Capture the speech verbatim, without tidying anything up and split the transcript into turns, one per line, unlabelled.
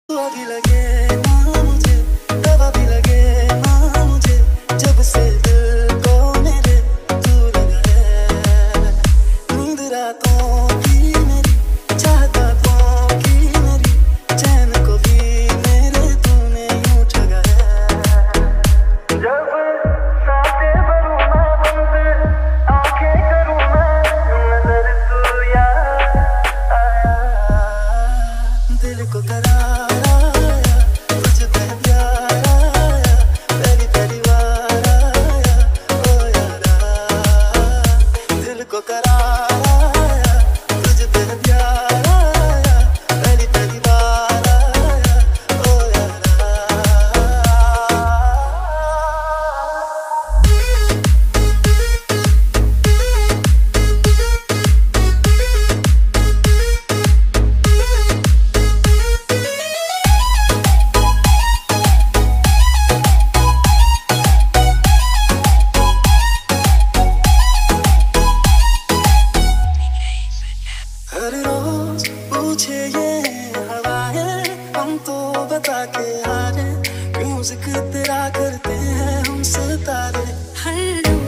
दुआ भी लगे ना मुझे, दवा भी लगे ना मुझे, जब से दिल को मेरे तू लगा है। नींद रातों की मेरी, चाहता तो की मेरी, चैन को भी मेरे तूने यूं ठगा है। जब सांसें भरूं मैं तुमसे, आंखें करूं मैं नजर, तू याद आया। दिल को करार आया, तुझ पे प्यार आया, पहली पहली बार आया, ओ यारा। दिल को करार आया, तुझ पे प्यार आया, पहली पहली बार आया, ओ यारा। हर रोज पूछे ये हवाएं, हम तो बता के हारे, म्यूजिक तेरा करते हैं हम सितारे।
हर